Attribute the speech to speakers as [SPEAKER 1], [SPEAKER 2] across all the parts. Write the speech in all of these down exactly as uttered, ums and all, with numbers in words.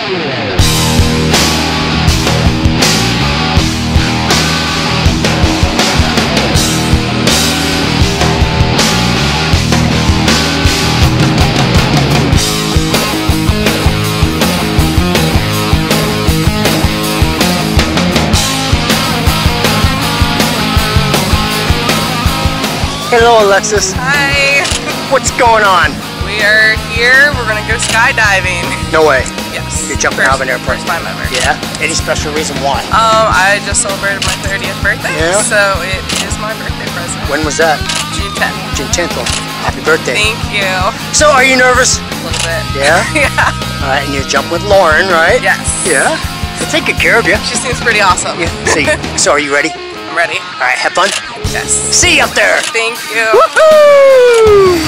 [SPEAKER 1] Hello, Alexis.
[SPEAKER 2] Hi.
[SPEAKER 1] What's going on?
[SPEAKER 2] We are here. We're gonna go skydiving.
[SPEAKER 1] No way.
[SPEAKER 2] Yes.
[SPEAKER 1] You're jumping
[SPEAKER 2] first,
[SPEAKER 1] out of an airplane.
[SPEAKER 2] First time ever.
[SPEAKER 1] Yeah. Any special reason why?
[SPEAKER 2] Um, I just celebrated my thirtieth birthday.
[SPEAKER 1] Yeah.
[SPEAKER 2] So it is my birthday present.
[SPEAKER 1] When was that?
[SPEAKER 2] June tenth.
[SPEAKER 1] June tenth. Happy birthday.
[SPEAKER 2] Thank you.
[SPEAKER 1] So, are you nervous?
[SPEAKER 2] A little bit.
[SPEAKER 1] Yeah.
[SPEAKER 2] Yeah.
[SPEAKER 1] All right, and you jump with Lauren, right?
[SPEAKER 2] Yes.
[SPEAKER 1] Yeah. We'll take good care of you.
[SPEAKER 2] She seems pretty awesome.
[SPEAKER 1] Yeah. So, so are you ready?
[SPEAKER 2] I'm ready.
[SPEAKER 1] All right. Have fun.
[SPEAKER 2] Yes.
[SPEAKER 1] See you up there.
[SPEAKER 2] Thank you.
[SPEAKER 1] Woohoo!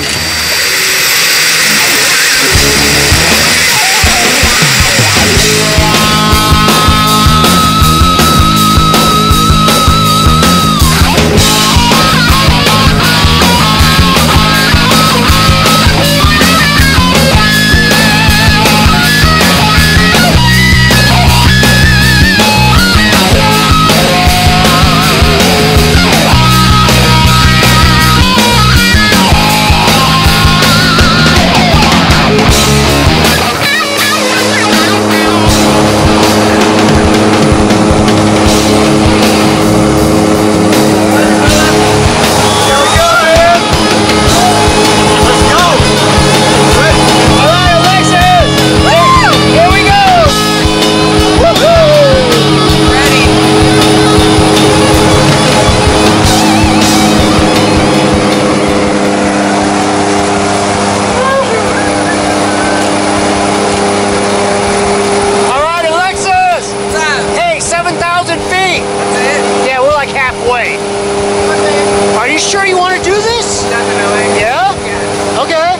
[SPEAKER 1] Are you sure you want to do this?
[SPEAKER 2] Definitely.
[SPEAKER 1] Yeah?
[SPEAKER 2] Yeah.
[SPEAKER 1] Okay.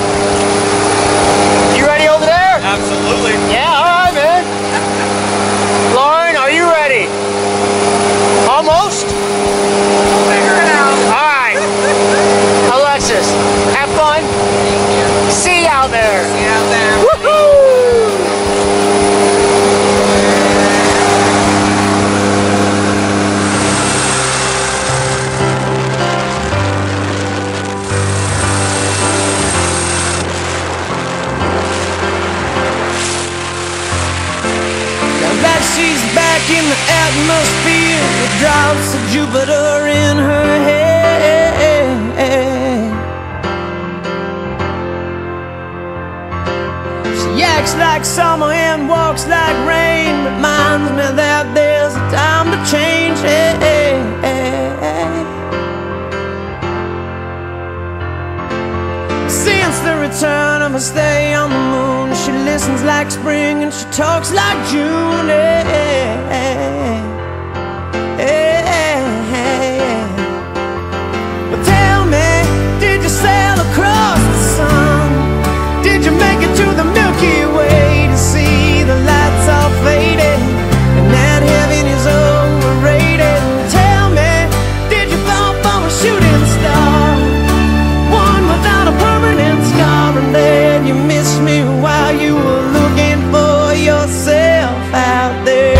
[SPEAKER 1] You ready over there?
[SPEAKER 3] Absolutely.
[SPEAKER 1] Yeah, alright, man. Lauren, are you ready? Almost?
[SPEAKER 2] Figure it out.
[SPEAKER 1] Alright. Alexis, have fun.
[SPEAKER 2] Thank you.
[SPEAKER 1] See you out there.
[SPEAKER 2] See you out there.
[SPEAKER 1] Woohoo!
[SPEAKER 4] She's back in the atmosphere with drops of Jupiter in her head. She acts like summer and walks like rain, reminds me that there's a time to change. Since the return of her stay on the moon, she listens like spring and she talks like June. Hey, hey, hey, hey. Well, tell me, did you sail across the sun? Did you make it to the Milky Way to see the lights all faded and that heaven is overrated? Tell me, did you fall from a shooting star, one without a permanent scar, and then you missed me while you were looking for yourself out there?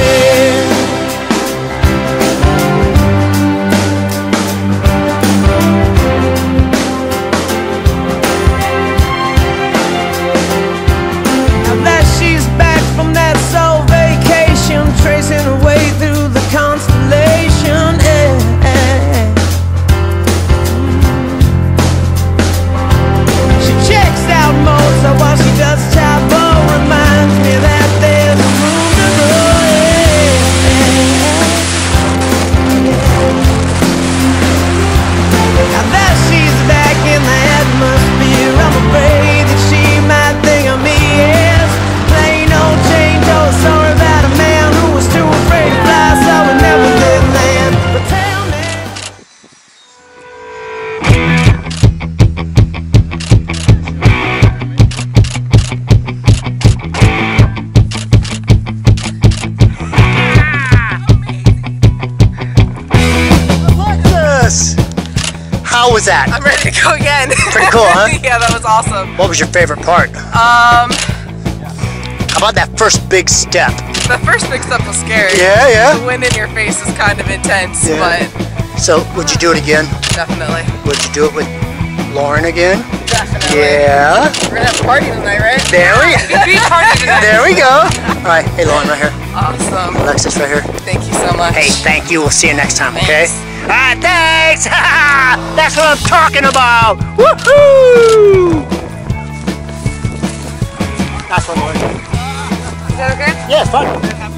[SPEAKER 4] Now that she's back from that soul vacation, tracing her way through the constellation, eh, eh. She checks out Mozart while she does Chavo, reminds me that there's room to grow. Now that she's back in the atmosphere, I'm afraid that she might think of me as plain old Jane Doe. Sorry about a man who was too afraid to fly, so we never did land. But tell me.
[SPEAKER 1] Alexis! How was that?
[SPEAKER 2] I'm ready to go again.
[SPEAKER 1] Pretty cool, huh?
[SPEAKER 2] Yeah, that was awesome.
[SPEAKER 1] What was your favorite part?
[SPEAKER 2] Um,
[SPEAKER 1] How about that first big step?
[SPEAKER 2] The first big step was scary.
[SPEAKER 1] Yeah, yeah.
[SPEAKER 2] The wind in your face is kind of intense,
[SPEAKER 1] Yeah.
[SPEAKER 2] but
[SPEAKER 1] So, would you do it again?
[SPEAKER 2] definitely.
[SPEAKER 1] Would you do it with Lauren again?
[SPEAKER 2] Definitely.
[SPEAKER 1] Yeah.
[SPEAKER 2] We're gonna have a party tonight, right?
[SPEAKER 1] There we
[SPEAKER 2] Big party tonight.
[SPEAKER 1] There we go. All right. Hey, Lauren, right here.
[SPEAKER 2] Awesome.
[SPEAKER 1] Alexis, right here.
[SPEAKER 2] Thank you so much.
[SPEAKER 1] Hey, thank you. We'll see you next time, okay?
[SPEAKER 2] Thanks.
[SPEAKER 1] All right, thanks. That's what I'm talking about. Woohoo! That's one, Lauren.
[SPEAKER 2] Is that okay?
[SPEAKER 1] Yeah, it's fun.